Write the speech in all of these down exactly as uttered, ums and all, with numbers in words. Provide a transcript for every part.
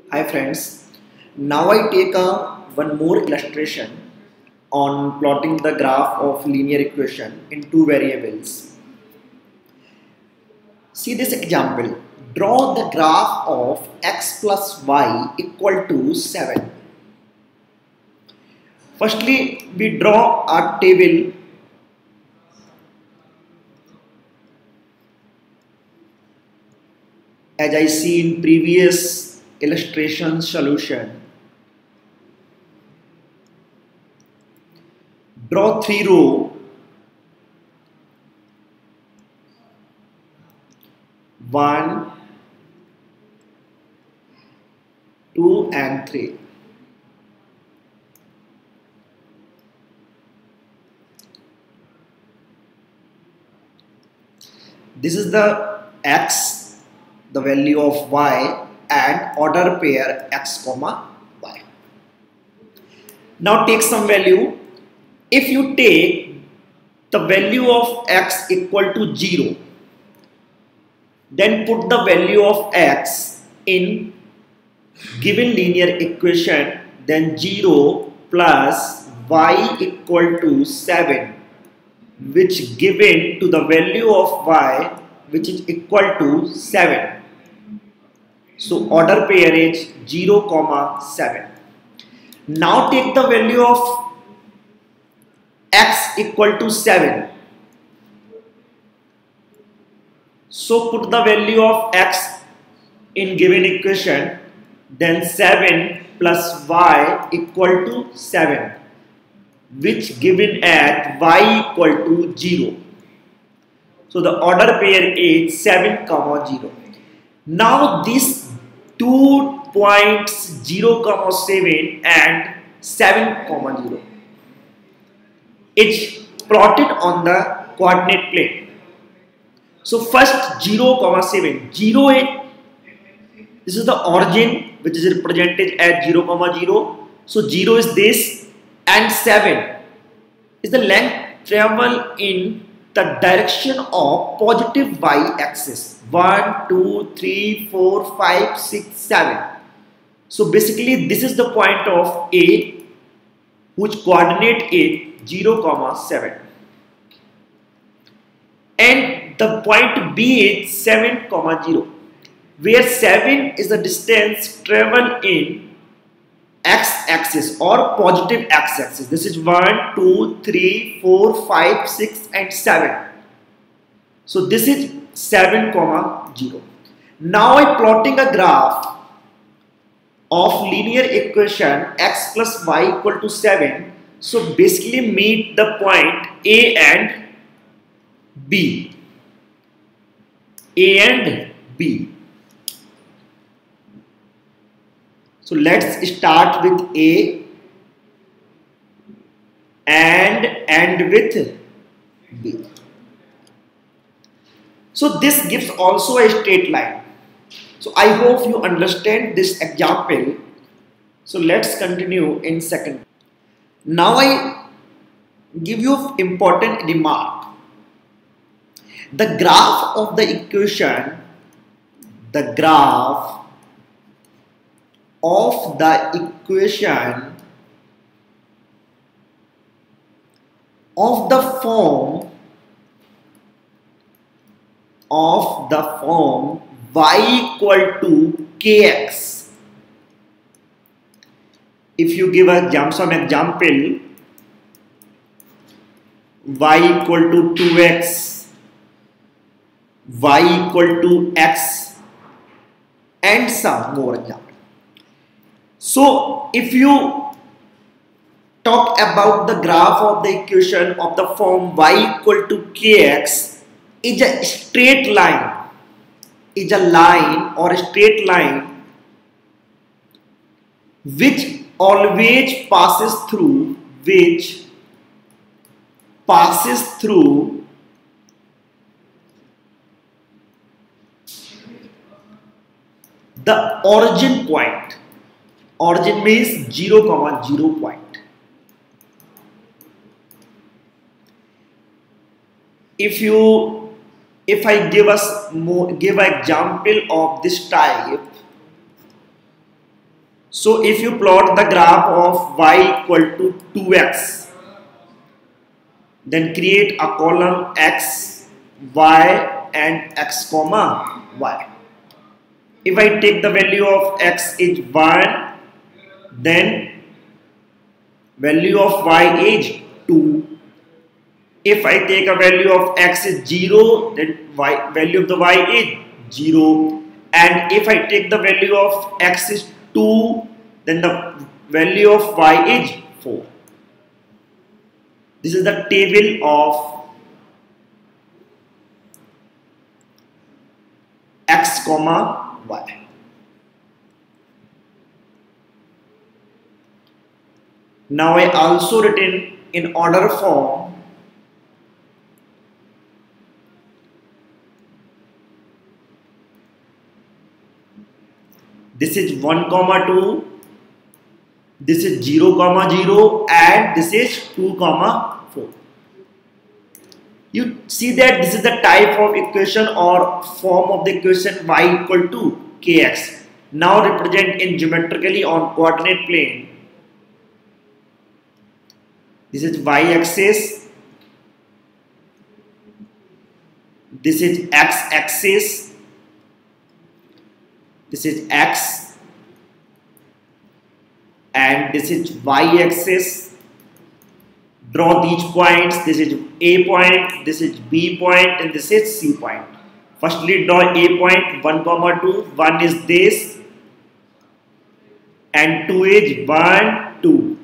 Hi friends, now I take a one more illustration on plotting the graph of linear equation in two variables. See this example. Draw the graph of x plus y equal to seven. Firstly, we draw a table as I see in previous illustration solution. Draw three row, one, two and three. This is the x, the value of y, and order pair x comma y. Now take some value. If you take the value of x equal to zero, then put the value of x in given linear equation, then zero plus y equal to seven, which given to the value of y which is equal to seven. So order pair is zero comma seven. Now take the value of x equal to seven. So put the value of x in given equation, then seven plus y equal to seven, which given at y equal to zero. So the order pair is seven comma zero. Now these two points zero comma seven and seven comma zero, it's plotted on the coordinate plane. So first zero comma seven, zero is, this is the origin which is represented as zero comma zero. So zero is this, and seven is the length travel in the direction of positive y-axis. one, two, three, four, five, six, seven. So basically this is the point of A, which coordinate is zero comma seven. And the point B is seven comma zero, where seven is the distance travel in x-axis or positive x-axis. This is one, two, three, four, five, six and seven. So this is seven comma zero. Now I am plotting a graph of linear equation x plus y equal to seven. So basically meet the point A and B. A and B. So let's start with A and end with B. So this gives also a straight line. So I hope you understand this example. So let's continue in second. Now I give you important remark. The graph of the equation, the graph of the equation of the form of the form y equal to kx. If you give a some example, y equal to two x, y equal to x, and some more example. So if you talk about the graph of the equation of the form y equal to kx, is a straight line, is a line or a straight line which always passes through, which passes through the origin point. Origin means zero comma zero point. If you if I give us more, give an example of this type, So if you plot the graph of y equal to two x, then create a column x, y and x comma y. If I take the value of x is one, then value of y is two. If I take a value of x is zero, then y, value of the y is zero. And if I take the value of x is two, then the value of y is four. This is the table of x comma y. Now I also written in order form this is one comma two, this is zero comma zero, and this is two comma four. You see that this is the type of equation or form of the equation y equal to kx. Now represent in geometrically on coordinate plane. This is y axis, this is x axis, this is x, and this is y axis. Draw these points. This is A point, this is B point, and this is C point. Firstly draw A point, one comma two. one is this and two is one, two.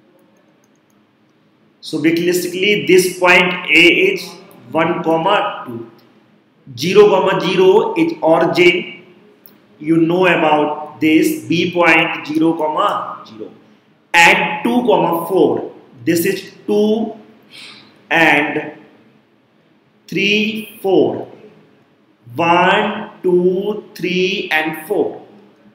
So basically this point A is one comma two. zero comma zero is origin. You know about this. B point zero comma zero. And two comma four. This is two and three, four. one, two, three and four.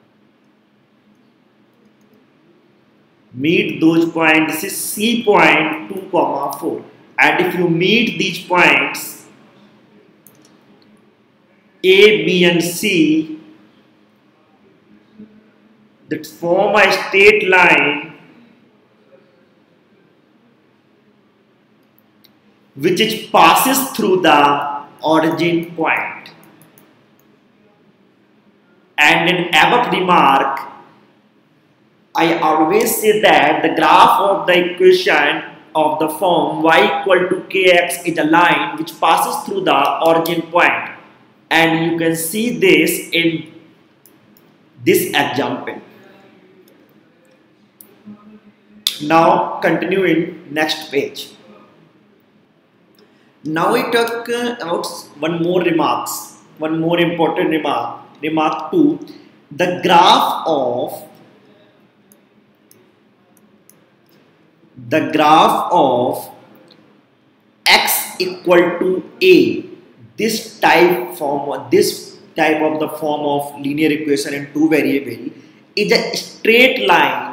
Meet those points. This is C point two comma four. And if you meet these points A, B and C, that form a straight line which is passes through the origin point. And in above remark, I always say that the graph of the equation of the form y equal to kx is a line which passes through the origin point. And you can see this in this example. Now continuing next page. Now we talk uh, about one more remarks, one more important remark, remark two, the graph of the graph of x equal to a. This type form, this type of the form of linear equation in two variable is a straight line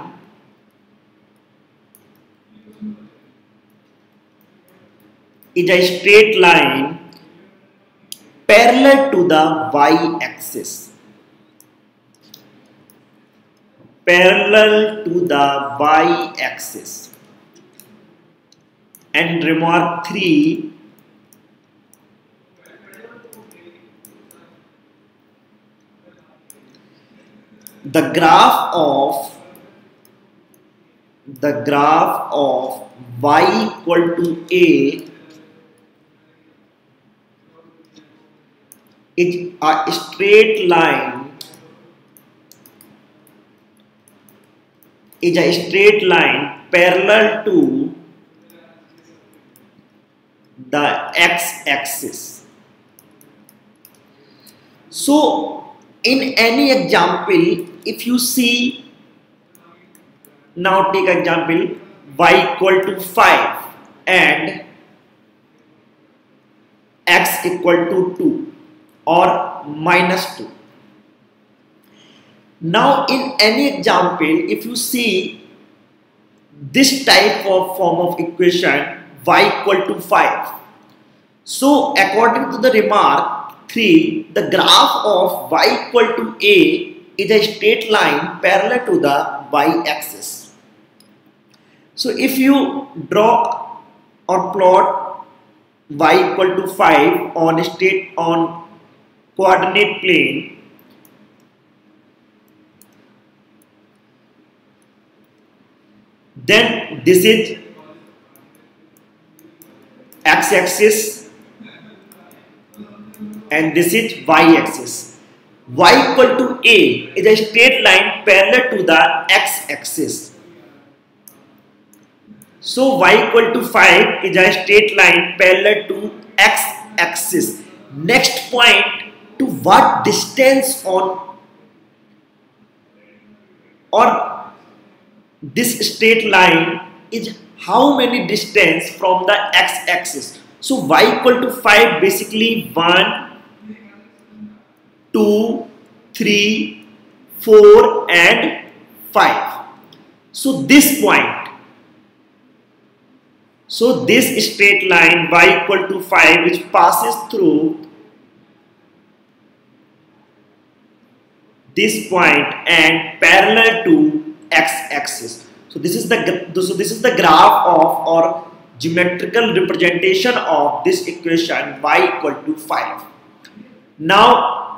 is a straight line parallel to the y-axis. Parallel to the y-axis. And remark three, the graph of the graph of y equal to a is a straight line is a straight line parallel to the x-axis. So in any example, if you see, now take example y equal to five and x equal to two or minus two. Now in any example, if you see this type of form of equation y equal to five, so according to the remark three, the graph of y equal to a is a straight line parallel to the y-axis. So if you draw or plot y equal to five on state on coordinate plane, then this is x-axis and this is y-axis. Y equal to a is a straight line parallel to the x-axis. So y equal to five is a straight line parallel to x-axis. Next point, to what distance on or this straight line is how many distance from the x-axis. So y equal to five, basically one, two, three, four and five. So this point, so this straight line y equal to five which passes through this point and parallel to x-axis. So this is the so this is the graph of or geometrical representation of this equation y equal to five. Now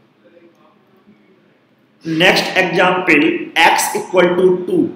next example, x equal to two.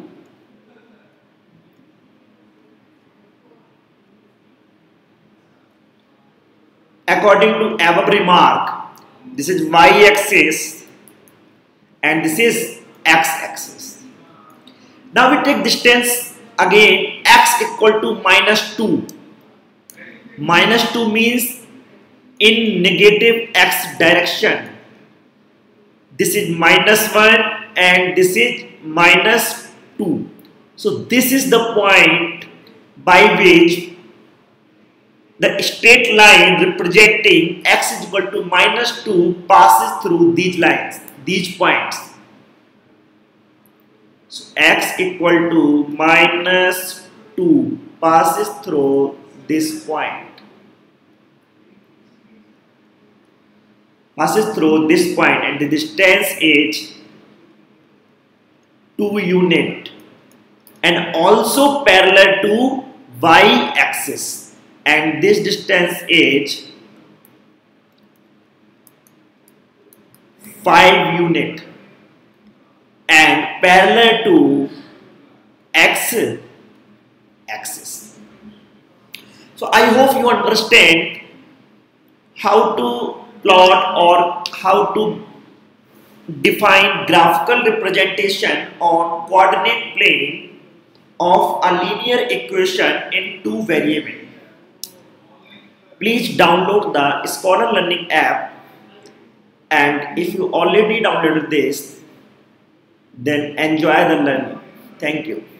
According to above remark, this is y-axis and this is x-axis. Now we take distance again, x equal to minus two. Minus two means in negative x direction. This is minus one and this is minus two. So this is the point by which the straight line representing x is equal to minus two passes through these lines, these points. So x equal to minus two passes through this point. Passes through this point and the distance is two unit and also parallel to y-axis. And this distance is five unit and parallel to x axis. So I hope you understand how to plot or how to define graphical representation on coordinate plane of a linear equation in two variables. Please download the Scholar Learning app, and if you already downloaded this, then enjoy the learning. Thank you.